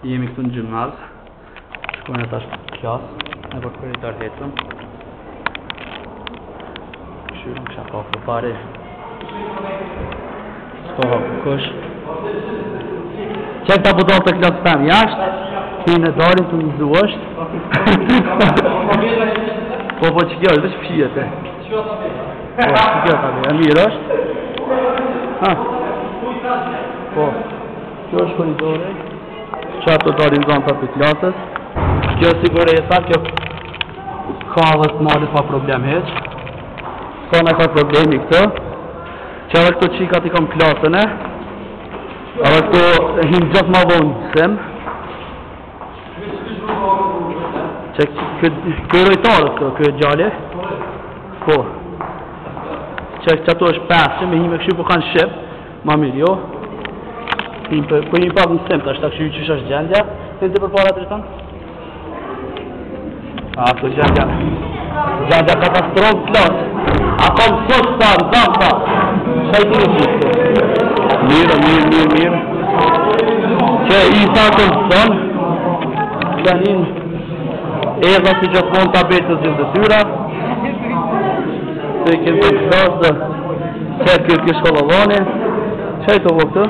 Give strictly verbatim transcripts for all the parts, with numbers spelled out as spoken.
Jemi këtu në gjimnaz. Shkojnë tash klas. E për këritar hetëm. Këshyrën kësha ka për pare. S'ka ha për kush. Qek ta pëton të klasë pëm jashtë. Ti në darin të nëzdu është. Po po që kjo është, veç pëshijete. Po, që kjo ta dhe, e mirë është. Ha. Po, kjo është koridore. Qa të darin zonë të të klasës. Kjo sigur e jesa, kjo ka dhe të malit pa problem heq. Ska me ka problemi këtë. Që edhe këto qikat i kam klasën e. Edhe këto hinë gjithë ma vonë sem. Që kjo rojtarës kjo, kjo gjalli. Po. Që ato është pesë, me hime këshu po kanë shqip. Ma mirë, jo. Po himë pak në sem, të ashtë të këshu qysh është gjendja. Të në të përpara të rëtanë? A, të gjendja. Gjendja katastrofë të lasë. A kom sot të arë, zanë ta. Shaj të në qështë. Mirë, mirë, mirë, mirë. Që i sa të në sonë. Kënin Eza si gjithmonë të abetës gjithë të tyra. Se i kënë të kësasë dhe qërë kërë kërë shkollovani. Që e të vë këtë?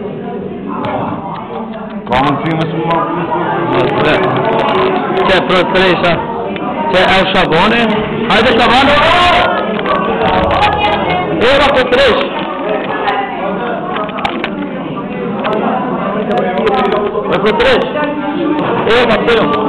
Ka në të më shumë më Që e profesoresha Që e u Shabani. Hajde Shabani! Eva profesoresh! Profesoresh! Eva të jo!